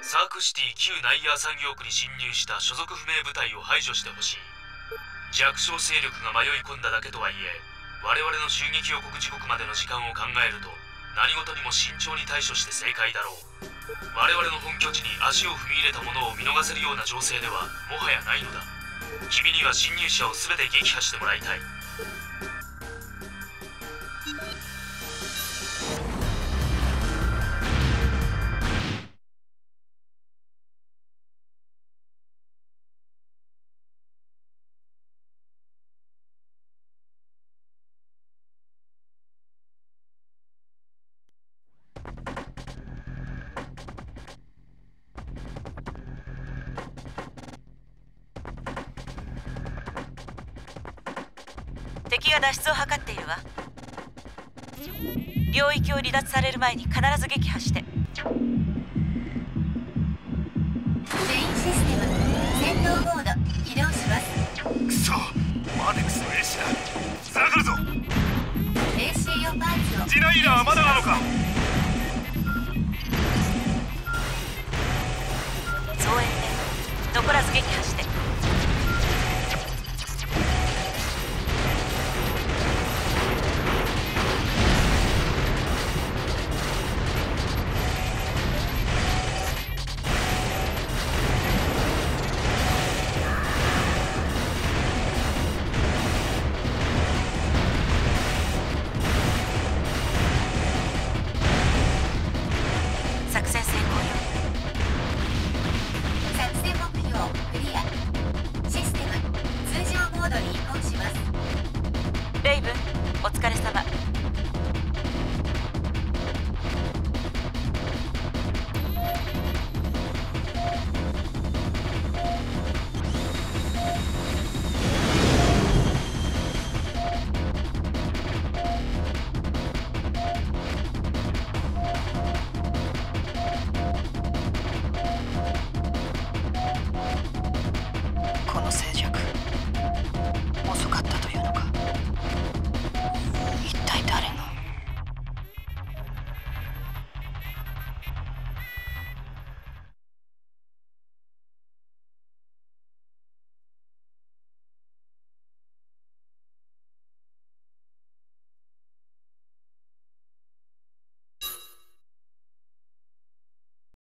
サークシティ旧ナイヤー産業区に侵入した所属不明部隊を排除してほしい。弱小勢力が迷い込んだだけとはいえ、我々の襲撃予告時刻までの時間を考えると何事にも慎重に対処して正解だろう。我々の本拠地に足を踏み入れた者を見逃せるような情勢ではもはやないのだ。君には侵入者を全て撃破してもらいたい。 敵が脱出を図っているわ。領域を離脱される前に必ず撃破して。 メインシステム戦闘モード起動します。 くそ、マデックスの AC だ。つながるぞ。 AC 用パーツを。 ジナイーラはまだなのか。 増援ね。残らず撃破して。